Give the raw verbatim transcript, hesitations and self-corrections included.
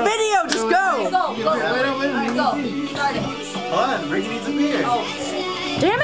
video, just go! Go, go. Wait, wait, wait. Alright, go. Start it. Hold on, Ricky needs a beer. Oh, shit.